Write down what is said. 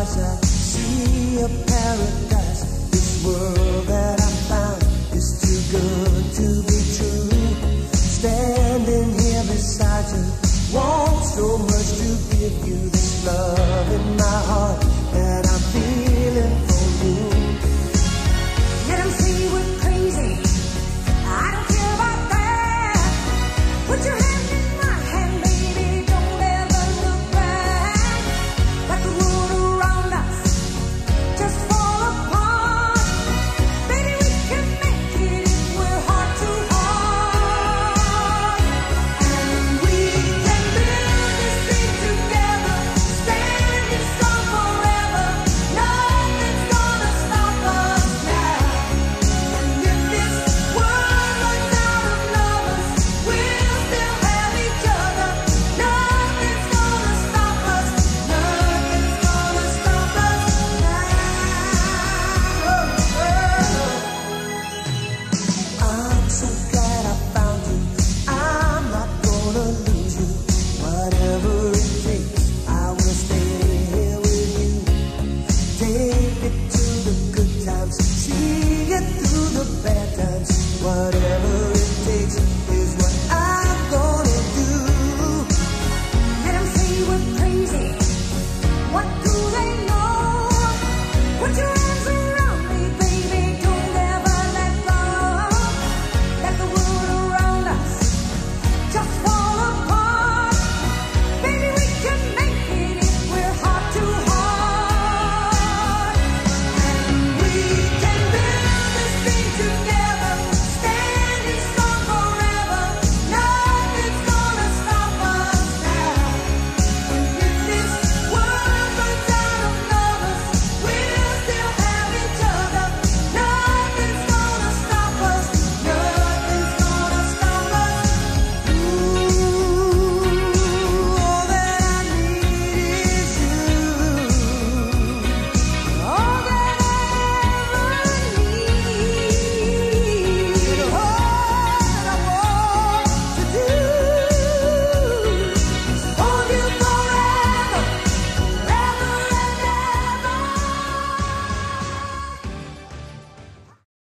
eyes I see a paradise. This world that I found is too good to be true. Standing here beside you, want so much to give you this love in my heart that I'm feeling for you. Let them say we're crazy, I don't care about that. Put your hand in my hand, baby, don't ever look back. Let the world around us just fall apart. Baby, we can make it if we're heart to heart. And we can build this thing together, standing strong forever. Nothing's gonna stop us now. And if this world runs out of lovers, we'll still have each other. Nothing's gonna stop us. Nothing's gonna stop us now. I'm so glad I found you. I'm not gonna lose you. Whatever it takes, I will stay here with you. Take it to